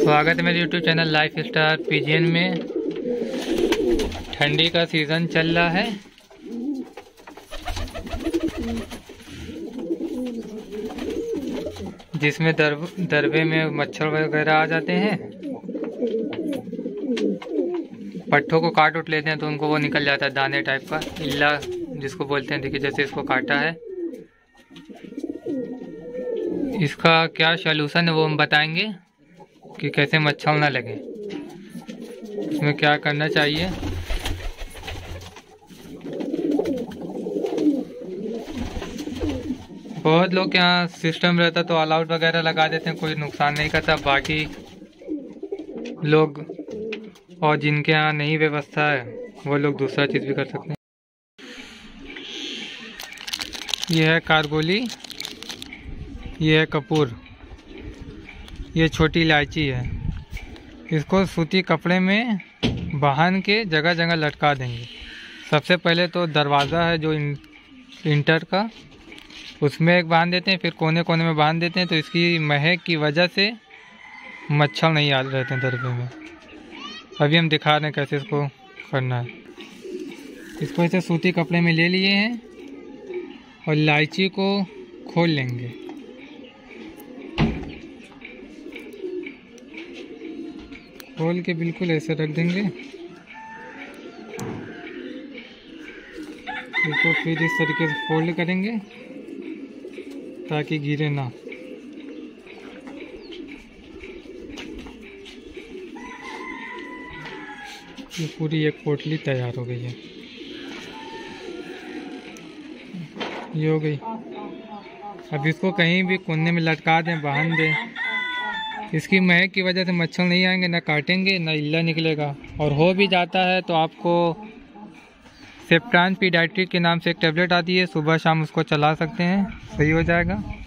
स्वागत है मेरे YouTube channel life star PGN में। ठंडी का सीज़न चल रहा है, जिसमें दरबे में मच्छर वगैरह आ जाते हैं। पट्ठों को काट उठ लेते हैं तो उनको वो निकल जाता है दाने टाइप का, इल्ला जिसको बोलते हैं। देखिए जैसे इसको काटा है, इसका क्या सॉल्यूशन है वो हम बताएंगे कि कैसे मच्छर ना लगे, इसमें क्या करना चाहिए। बहुत लोग के यहाँ सिस्टम रहता तो ऑल आउट वगैरह लगा देते हैं, कोई नुकसान नहीं करता। बाकी लोग और जिनके यहाँ नहीं व्यवस्था है वो लोग दूसरा चीज़ भी कर सकते हैं। ये है कारगोली, ये है कपूर, ये छोटी इलायची है। इसको सूती कपड़े में बांध के जगह जगह लटका देंगे। सबसे पहले तो दरवाज़ा है जो इंटर का, उसमें एक बांध देते हैं, फिर कोने कोने में बांध देते हैं, तो इसकी महक की वजह से मच्छर नहीं आ रहते हैं दरबे में। अभी हम दिखा रहे हैं कैसे इसको करना है। इसको ऐसे सूती कपड़े में ले लिए हैं और इलायची को खोल लेंगे। खोल के बिल्कुल ऐसे रख देंगे। इसको फिर इस तरीके से फोल्ड करेंगे ताकि गिरे ना। ये पूरी एक पोटली तैयार हो गई है। ये हो गई। अब इसको कहीं भी कोने में लटका दें, बांध दें। इसकी महक की वजह से मच्छर नहीं आएंगे, ना काटेंगे, ना इल्ला निकलेगा। और हो भी जाता है तो आपको सेप्टान पीडियाट्रिक के नाम से एक टेबलेट आती है, सुबह शाम उसको चला सकते हैं, सही हो जाएगा।